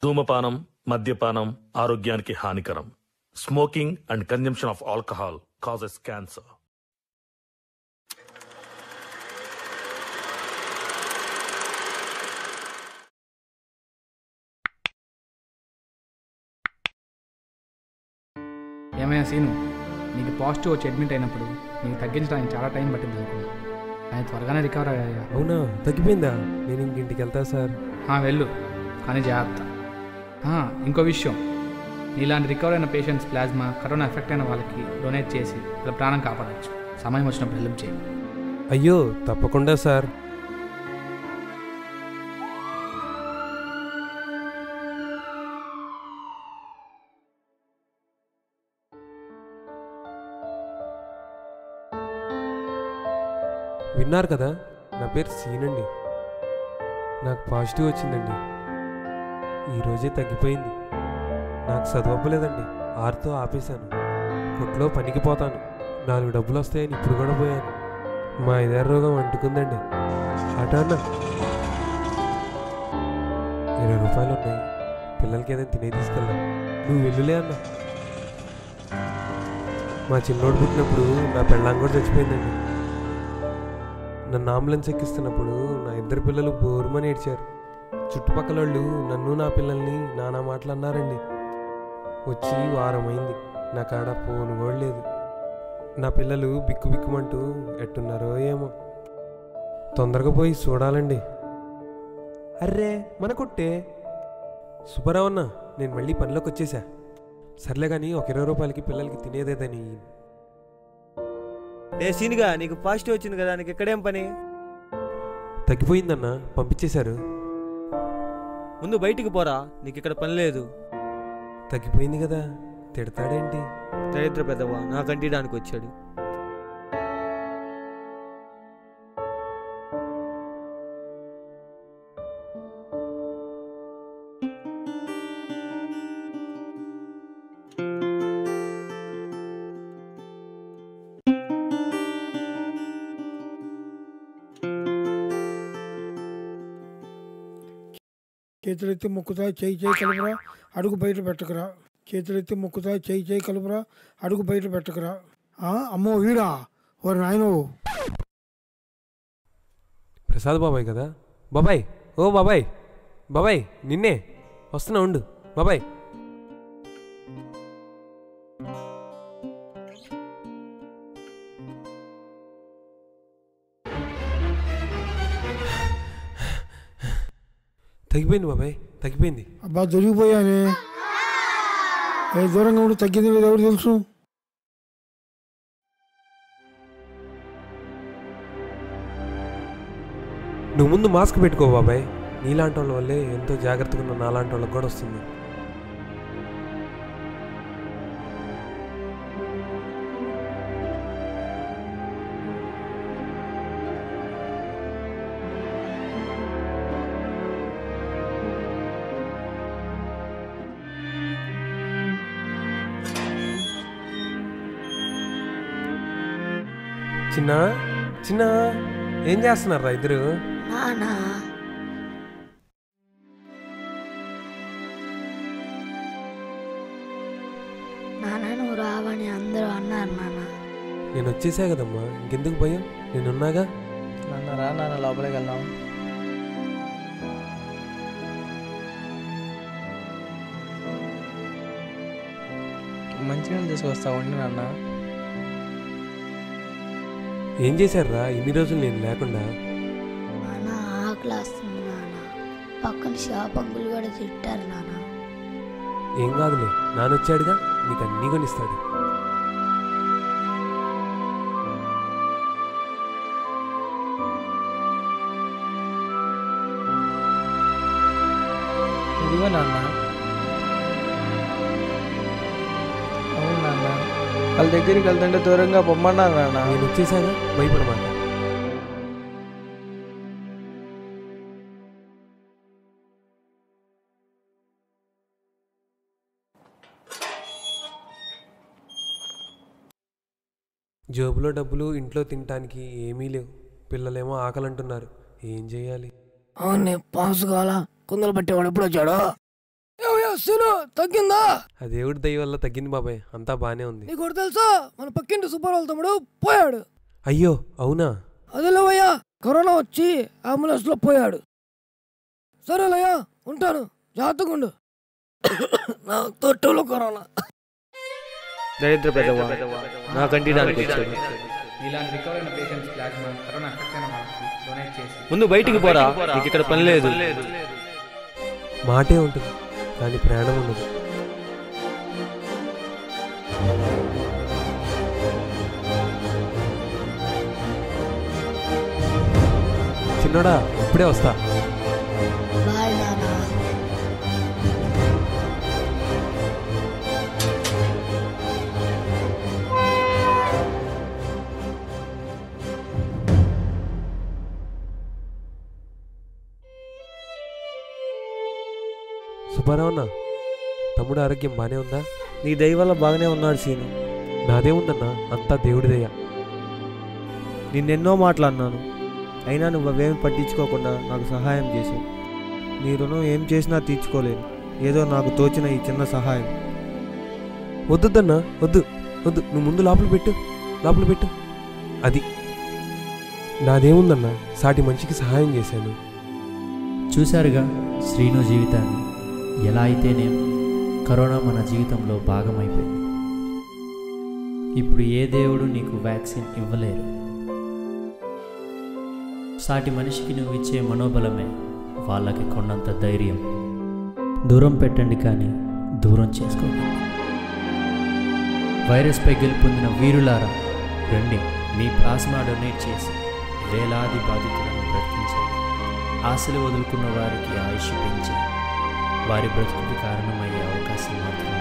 ధూమపానం, మద్యపానం ఆరోగ్యానికి హానికరం. Smoking and consumption of alcohol causes cancer. ఏమైనా సీను, నీకు పాజిటివ్ వచ్చి అడ్మిట్ అయినప్పుడు నీకు తగ్గించడానికి చాలా టైం పట్టింది అనుకున్నా, కానీ త్వరగానే రికవర్ అయ్యా. అవునా, తగ్గిపోయిందా? నేను ఇంటికి వెళ్తా సార్. వెళ్ళు, కానీ జాగ్రత్త. ఇంకో విషయం, నీలాంటి రికవర్ అయిన పేషెంట్స్ ప్లాజ్మా కరోనా ఎఫెక్ట్ అయిన వాళ్ళకి డొనేట్ చేసి వాళ్ళ ప్రాణం కాపాడవచ్చు. సమయం వచ్చినప్పుడు హెల్ప్ చేయి. అయ్యో తప్పకుండా సార్. విన్నారు కదా, నా పేరు సీనండి. నాకు పాజిటివ్ వచ్చిందండి. ఈరోజే తగ్గిపోయింది. నాకు చదవలేదండి, 6తో ఆపేశాను. కొట్లో పనికి పోతాను, 4 డబ్బులు వస్తాయని ఇప్పుడు కూడా పోయాను. మా ఇదర్ రోగం అంటుకుందండి. అటా అన్న 20 రూపాయలు ఉన్నాయి, పిల్లలకి ఏదైనా తినే తీసుకెళ్దాం. నువ్వు వెళ్ళులే అన్న. మా చిన్నోడు పుట్టినప్పుడు నా పెళ్ళాం కూడా చచ్చిపోయిందండి. నన్ను అంబులెన్స్ ఎక్కిస్తున్నప్పుడు నా 2 పిల్లలు బోరుమని ఏడ్చారు. చుట్టుపక్కల వాళ్ళు నన్ను నా పిల్లల్ని నానా మాటలు అన్నారండి. వచ్చి వారమైంది, నా కాడ ఫోన్ కూడా లేదు. నా పిల్లలు బిక్కు బిక్కుమంటూ ఎట్టున్నారో ఏమో. తొందరగా పోయి చూడాలండి. అర్రే మన కొట్టే సుబ్బారావు అన్న, నేను మళ్ళీ పనిలోకి వచ్చేసా. సర్లే కానీ ఒక 20 రూపాయలకి పిల్లలకి తినేదేదని. ఏ సీన్గా, నీకు పాజిటివ్ వచ్చింది కదా, నీకు ఎక్కడేం పని? తగ్గిపోయిందన్న, పంపించేశారు. ముందు బయటికి పోరా, నీకు ఇక్కడ పని లేదు. తగ్గిపోయింది కదా, తిడతాడేంటి? దరిద్ర పెద్దవా, నా కంటిడానికి వచ్చాడు. చేతులెత్తి మొక్కుతా, చేయి కలుపురా, అడుగు బయట పెట్టకురా. చేతులెత్తి మొక్కుతా, చేయి కలుపురా, అడుగు బయట పెట్టకురా. అమ్మో వీడా, ఓరి నాయనో. ప్రసాద్ బాబాయ్ కదా? బాబాయ్, ఓ బాబాయ్, బాబాయ్ నిన్నే వస్తున్నా, ఉండు బాబాయ్. తగ్గిపోయింది బాబాయ్, తగ్గిపోయింది. అబ్బా దొరికిపోయానే. ఏ దూరంగా ఉండి తగ్గింది లేదు, ఎవరు తెలుసు? నువ్వు ముందు మాస్క్ పెట్టుకో బాబాయ్. నీలాంటి వాళ్ళ వల్లే ఎంతో జాగ్రత్తగా ఉన్న నాలాంటి వాళ్ళకి కూడా వస్తుంది. చిన్న చిన్న ఏం చేస్తున్నారా ఇద్దరు? నానా నువ్వు రావని అందరూ అన్నారు నాన్న. నేను వచ్చేసా కదమ్మా, ఇంకెందుకు భయం, నేనున్నాగా. నాన్న నాన్న లోపలికి వెళ్దాం. మంచిగా తీసుకొస్తా ఉండి నాన్న. ఏం చేశారా ఇన్ని రోజులు నేను లేకుండా? నాన్న ఆకలి వస్తుంది నాన్న, పక్కన షాపంగులు కూడా తిట్టారు నాన్న. ఏం కాదులే, నానొచ్చాడుగా, నీకు అన్నీ కొనిస్తాడు. ఇదిగో నాన్న. అవును నాన్న, వాళ్ళ దగ్గరికి వెళ్తుంటే దూరంగా పొమ్మన్నారు నాన్న. నేను వచ్చేసాగా, భయపడమాట. జేబులో డబ్బులు, ఇంట్లో తినటానికి ఏమీ లేవు. పిల్లలేమో ఆకలంటున్నారు, ఏం చేయాలి? అవును, పాస్ కావాలా? కుందలు పట్టేవాడు ఎప్పుడు వచ్చాడు? సీను తగ్గిందా? ఆ దేవుడి దయ వల్ల తగ్గింది బాబాయ్, అంతా బానే ఉంది. నీకు ఒకటి తెలుసా, మన పక్కింటి సుబ్బారావు తమ్ముడు పోయాడు. అయ్యో అవునా? అదేలేవయ్యా, కరోనా వచ్చి అంబులెన్స్ లో పోయాడు. సరేలయ్యా ఉంటాను, జాగ్రత్తగా ఉండు. నా తొట్టులో కరోనా. దరిద్ర పెద్దవా నాకంటి దానికి వచ్చాడు. ఇలాంటి రికవర్ అయిన పేషెంట్స్ ప్లాస్మా కరోనా ఎఫెక్ట్ అయిన వాళ్ళకి డొనేట్ చేసి ముందు బయటికి పోరా, నీకు ఇక్కడ పని లేదు. మాటే ఉంటుంది కానీ ప్రాణం ఉండదు. చిన్నోడా ఇప్పుడే వస్తా. బాయ్ నాన్న. సుబ్బారావు అన్న, తమ్ముడు ఆరోగ్యం బానే ఉందా? నీ దయ వల్ల బాగానే ఉన్నాడు సీను. నాదేముందన్నా, అంతా దేవుడి దయ. నిన్నెన్నో మాట్లాడినాను, అయినా నువ్వు అవేమి పట్టించుకోకుండా నాకు సహాయం చేశావు. నీ రుణం ఏం చేసినా తీర్చుకోలేను. ఏదో నాకు తోచిన ఈ చిన్న సహాయం. వద్దుద్దన్నా, వద్దు వద్దు, నువ్వు ముందు లోపల పెట్టు. అది నాదేముందన్నా, సాటి మనిషికి సహాయం చేశాను. చూశారుగా శ్రీను జీవితాన్ని. ఎలా అయితేనే కరోనా మన జీవితంలో భాగమైపోయింది. ఇప్పుడు ఏ దేవుడు నీకు వ్యాక్సిన్ ఇవ్వలేరు. సాటి మనిషికి నువ్వు ఇచ్చే మనోబలమే వాళ్ళకి కొన్నంత ధైర్యం. దూరం పెట్టండి కానీ దూరం చేసుకోండి. వైరస్పై గెలుపొందిన వీరులారా, రండి మీ ప్లాస్మా డొనేట్ చేసి వేలాది బాధితులను బ్రతికించండి. ఆశలు వదులుకున్న వారికి ఆయుష్ పెంచి వారి బ్రతుకుకి కారణమయ్యే అవకాశం మాత్రం